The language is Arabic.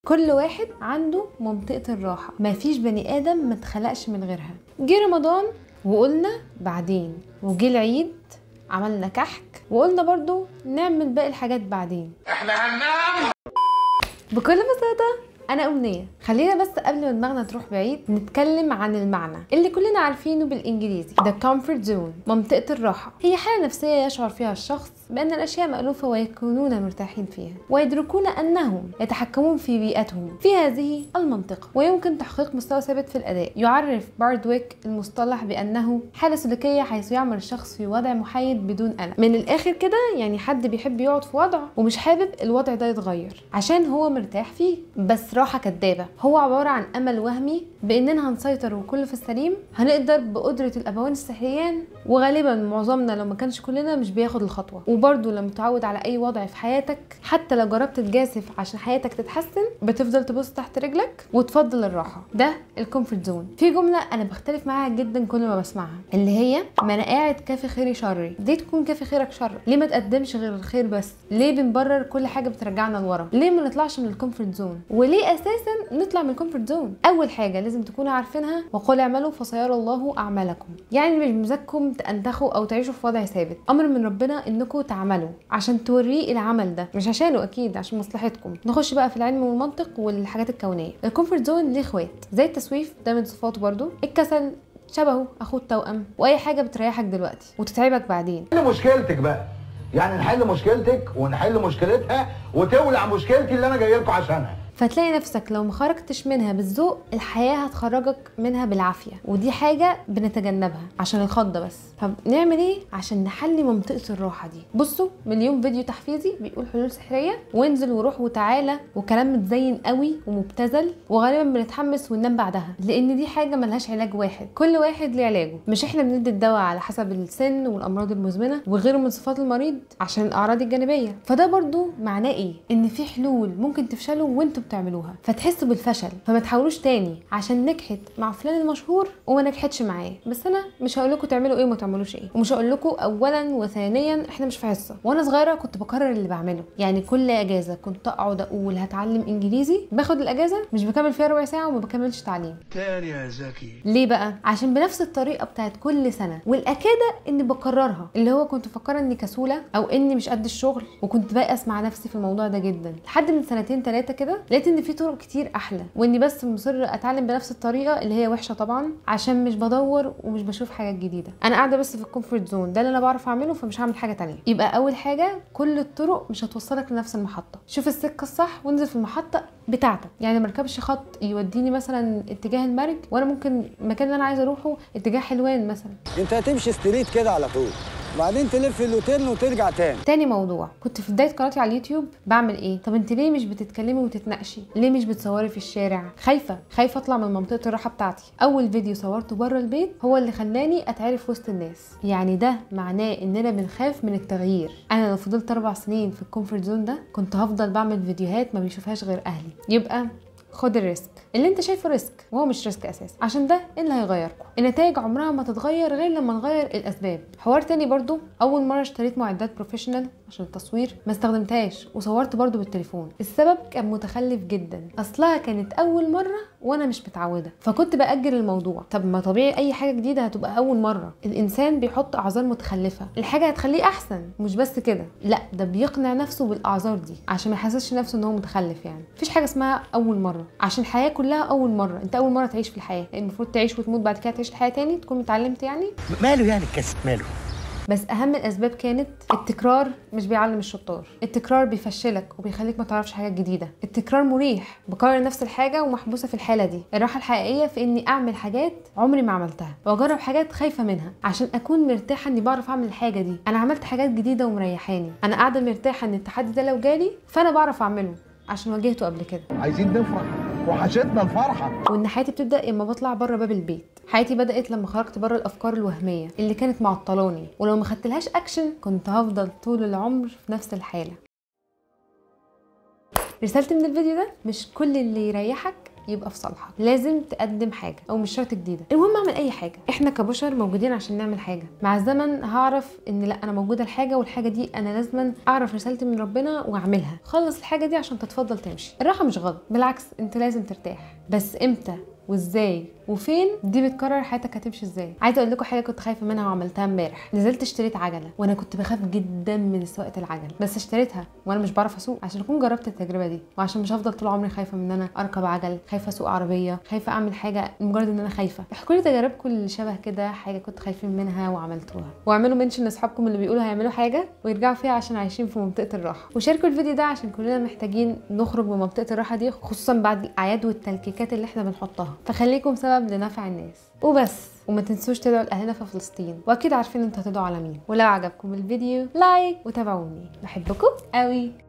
كل واحد عنده منطقة الراحة، مفيش بني آدم ما اتخلقش من غيرها. جه رمضان وقلنا بعدين، وجه العيد عملنا كحك وقلنا برضو نعمل باقي الحاجات بعدين. احنا هننام. بكل بساطة أنا أمنية. خلينا بس قبل ما دماغنا تروح بعيد نتكلم عن المعنى اللي كلنا عارفينه بالإنجليزي، The Comfort Zone، منطقة الراحة. هي حالة نفسية يشعر فيها الشخص بأن الأشياء مألوفة ويكونون مرتاحين فيها، ويدركون أنهم يتحكمون في بيئتهم في هذه المنطقة، ويمكن تحقيق مستوى ثابت في الأداء. يعرف باردويك المصطلح بأنه حالة سلوكية حيث يعمل الشخص في وضع محايد بدون قلق. من الآخر كده يعني حد بيحب يقعد في وضع ومش حابب الوضع ده يتغير عشان هو مرتاح فيه، بس راحة كدابة. هو عبارة عن أمل وهمي بأننا هنسيطر وكل في السليم، هنقدر بقدرة الأبوين السحريان، وغالبا معظمنا لو ما كانش كلنا مش بياخد الخطوة. وبرضه لما تتعود على أي وضع في حياتك، حتى لو جربت تجازف عشان حياتك تتحسن، بتفضل تبص تحت رجلك وتفضل الراحة. ده الكومفورت زون. في جملة أنا بختلف معاها جدا كل ما بسمعها، اللي هي ما أنا قاعد كافي خيري شري. ليه تكون كافي خيرك شر؟ ليه ما تقدمش غير الخير بس؟ ليه بنبرر كل حاجة بترجعنا لورا؟ ليه ما نطلعش من الكومفورت زون؟ وليه أساسا نطلع من الكومفورت زون؟ أول حاجة لازم تكونوا عارفينها، وقل اعملوا فسيرى الله أعمالكم. يعني مش بمزاجكم تنتخوا أو تعيشوا في وضع ثابت، أمر من ربنا إنكم تعملوا عشان توريه العمل ده، مش عشانه اكيد، عشان مصلحتكم. نخش بقى في العلم والمنطق والحاجات الكونيه. الكومفورت زون ليه اخوات، زي التسويف ده من صفاته برضو، الكسل شبهه اخوه التوأم، واي حاجه بتريحك دلوقتي وتتعبك بعدين. نحل مشكلتك بقى، يعني نحل مشكلتك ونحل مشكلتها وتولع مشكلتي اللي انا جاي لكم عشانها. فتلاقي نفسك لو ما خرجتش منها بالذوق، الحياه هتخرجك منها بالعافيه، ودي حاجه بنتجنبها عشان الخضه بس. طب نعمل ايه عشان نحلي منطقه الراحه دي؟ بصوا، مليون فيديو تحفيزي بيقول حلول سحريه، وانزل وروح وتعالى، وكلام متزين قوي ومبتذل، وغالبا بنتحمس وننام بعدها، لان دي حاجه ملهاش علاج واحد، كل واحد ليه علاجه. مش احنا بندي الدواء على حسب السن والامراض المزمنه وغيره من صفات المريض عشان الاعراض الجانبيه. فده برضو معناه ايه؟ ان في حلول ممكن تفشلوا وانتوا بتعملوها فتحسوا بالفشل، فما تحاولوش تاني عشان نجحت مع فلان المشهور وما نجحتش معاه. بس انا مش هقول لكم تعملوا ايه وما تعملوش ايه، ومش هقول لكم اولا وثانيا احنا مش في حصه. وانا صغيره كنت بكرر اللي بعمله، يعني كل اجازه كنت اقعد اقول هتعلم انجليزي، باخد الاجازه مش بكمل فيها ربع ساعه وما بكملش تعليم تاني يا زكي. ليه بقى؟ عشان بنفس الطريقه بتاعت كل سنه، والاكاده اني بكررها، اللي هو كنت مفكره اني كسوله او اني مش قد الشغل، وكنت بائس مع نفسي في الموضوع ده جدا، لحد من سنتين 3 كده لقيت ان في طرق كتير احلى، واني بس مصر اتعلم بنفس الطريقه اللي هي وحشه طبعا عشان مش بدور ومش بشوف حاجات جديده. انا قاعده بس في الكومفورت زون، ده اللي انا بعرف اعمله، فمش هعمل حاجه تانية. يبقى اول حاجه، كل الطرق مش هتوصلك لنفس المحطه. شوف السكه الصح وانزل في المحطه بتاعتك. يعني مركبش خط يوديني مثلا اتجاه المرج، وانا ممكن المكان اللي انا عايزه اروحه اتجاه حلوان مثلا. انت هتمشي ستريت كده على طول، وبعدين تلف اليوتيرن وترجع تاني. تاني موضوع، كنت في بدايه قناتي على اليوتيوب بعمل ايه؟ طب انت ليه مش بتتكلمي وتتناقشي؟ ليه مش بتصوري في الشارع؟ خايفه اطلع من منطقه الراحه بتاعتي. اول فيديو صورته بره البيت هو اللي خلاني اتعرف وسط الناس. يعني ده معناه اننا بنخاف من التغيير. انا لو فضلت 4 سنين في الكومفورت زون ده كنت هفضل بعمل فيديوهات ما بيشوفهاش غير اهلي. يبقى خد الريسك اللي انت شايفه ريسك وهو مش ريسك اساسا، عشان ده اللي هيغيركم. النتائج عمرها ما تتغير غير لما نغير الاسباب. حوار تاني برضو، اول مره اشتريت معدات بروفيشنال عشان التصوير ما استخدمتهاش، وصورت برضو بالتليفون. السبب كان متخلف جدا، اصلها كانت اول مره وانا مش متعوده، فكنت باجل الموضوع. طب ما طبيعي اي حاجه جديده هتبقى اول مره، الانسان بيحط اعذار متخلفه، الحاجه هتخليه احسن. مش بس كده، لا ده بيقنع نفسه بالاعذار دي عشان ما يحسسش نفسه ان هو متخلف. يعني مفيش حاجه اسمها اول مره، عشان الحياه كلها اول مره. انت اول مره تعيش في الحياه، المفروض تعيش وتموت بعد كده تعيش الحياه تاني، تكون اتعلمت يعني. ماله يعني الكسب ماله؟ بس اهم الاسباب كانت التكرار مش بيعلم الشطار، التكرار بيفشلك وبيخليك ما تعرفش حاجات جديده، التكرار مريح، بكرر نفس الحاجه ومحبوسه في الحاله دي. الراحه الحقيقيه في اني اعمل حاجات عمري ما عملتها، واجرب حاجات خايفه منها عشان اكون مرتاحه اني بعرف اعمل الحاجه دي. انا عملت حاجات جديده ومريحاني، انا قاعده مرتاحه ان التحدي ده لو جالي فانا بعرف اعمله عشان واجهته قبل كده. عايزين نفرح، وحشتنا الفرحه. وان حياتي بتبدا لما بطلع بره باب البيت. حياتي بدات لما خرجت بره الافكار الوهميه اللي كانت معطلاني، ولو ما خدتلهاش اكشن كنت هفضل طول العمر في نفس الحاله. رسالتي من الفيديو ده، مش كل اللي يريحك يبقى في صالحك. لازم تقدم حاجه او مش شرط جديده، المهم اعمل اي حاجه. احنا كبشر موجودين عشان نعمل حاجه. مع الزمن هعرف ان لا، انا موجوده الحاجه، والحاجه دي انا لازم اعرف رسالتي من ربنا واعملها. خلص الحاجه دي عشان تتفضل تمشي. الراحه مش غلط، بالعكس انت لازم ترتاح، بس امتى وازاي وفين دي بتكرر حياتك هتمشي ازاي. عايزه اقول لكم حاجه كنت خايفه منها وعملتها امبارح. نزلت اشتريت عجله، وانا كنت بخاف جدا من سواقه العجل، بس اشتريتها وانا مش بعرف اسوق عشان اكون جربت التجربه دي، وعشان مش هفضل طول عمري خايفه من ان انا اركب عجل، خايفه اسوق عربيه، خايفه اعمل حاجه لمجرد ان انا خايفه. احكوا لي تجاربكم اللي شبه كده، حاجه كنت خايفين منها وعملتوها، واعملوا منشن لاصحابكم اللي بيقولوا هيعملوا حاجه ويرجعوا فيها عشان عايشين في منطقه الراحه. وشاركوا الفيديو ده عشان كلنا محتاجين نخرج من منطقه الراحه دي، خصوصا بعد الاعياد والتلكيكات اللي احنا بنحطها. فخليكم سبب لنفع الناس وبس. وما تنسوش تدعوا لاهلنا في فلسطين، واكيد عارفين انتوا هتدعوا على مين. ولو عجبكم الفيديو لايك وتابعوني، بحبكم قوي.